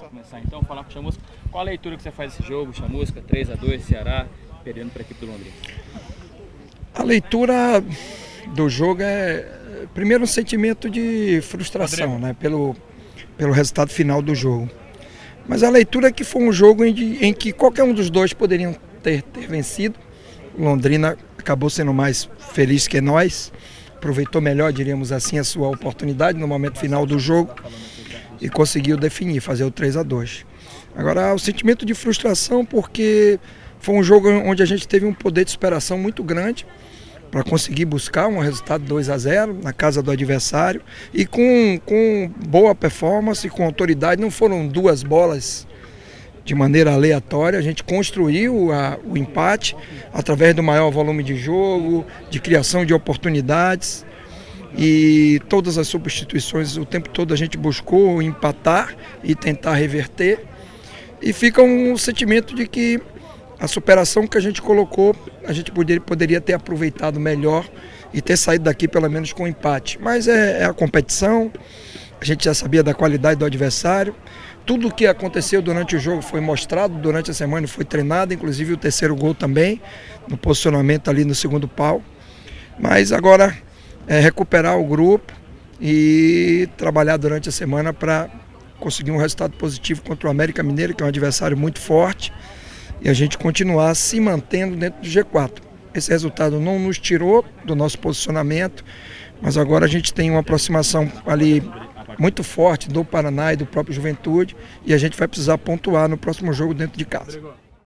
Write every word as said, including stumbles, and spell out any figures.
Começar então, falar com o Chamusca. Qual a leitura que você faz desse jogo, Chamusca? três a dois, Ceará, perdendo para a equipe do Londrina. A leitura do jogo é, primeiro, um sentimento de frustração, né, pelo, pelo resultado final do jogo. Mas a leitura é que foi um jogo em, em que qualquer um dos dois poderiam ter, ter vencido. O Londrina acabou sendo mais feliz que nós, aproveitou melhor, diríamos assim, a sua oportunidade no momento final do jogo e conseguiu definir, fazer o três a dois. Agora, o sentimento de frustração porque foi um jogo onde a gente teve um poder de superação muito grande para conseguir buscar um resultado dois a zero na casa do adversário e com, com boa performance, com autoridade. Não foram duas bolas de maneira aleatória, a gente construiu a, o empate através do maior volume de jogo, de criação de oportunidades, e todas as substituições, o tempo todo a gente buscou empatar e tentar reverter, e fica um sentimento de que a superação que a gente colocou, a gente poderia, poderia ter aproveitado melhor e ter saído daqui pelo menos com empate. Mas é, é a competição, a gente já sabia da qualidade do adversário, tudo o que aconteceu durante o jogo foi mostrado durante a semana, foi treinado, inclusive o terceiro gol também, no posicionamento ali no segundo pau. Mas agora é recuperar o grupo e trabalhar durante a semana para conseguir um resultado positivo contra o América Mineiro, que é um adversário muito forte, e a gente continuar se mantendo dentro do G quatro. Esse resultado não nos tirou do nosso posicionamento, mas agora a gente tem uma aproximação ali muito forte do Paraná e do próprio Juventude, e a gente vai precisar pontuar no próximo jogo dentro de casa.